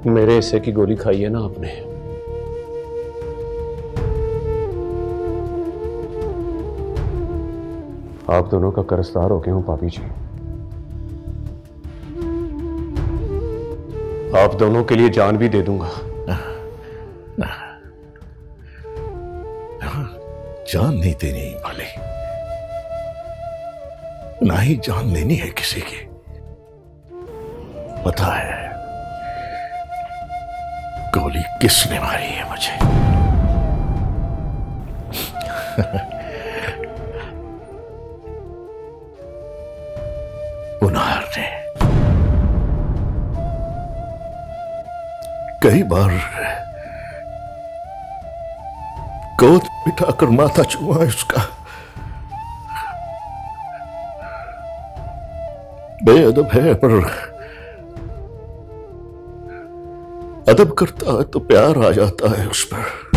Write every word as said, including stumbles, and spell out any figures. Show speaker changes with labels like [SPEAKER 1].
[SPEAKER 1] मेरे हिस्से की गोली खाई है ना आपने। आप दोनों का कर्जदार हो गया हूं पापी जी। आप दोनों के लिए जान भी दे दूंगा।
[SPEAKER 2] ना, ना, जान नहीं देनी वाले, ना ही जान लेनी है किसी की। पता है गोली किसने मारी है मुझे? उनार ने। कई बार गोद बिठाकर माथा चुमा है उसका। बेअदब है पर अदब करता है तो प्यार आ जाता है उस पर।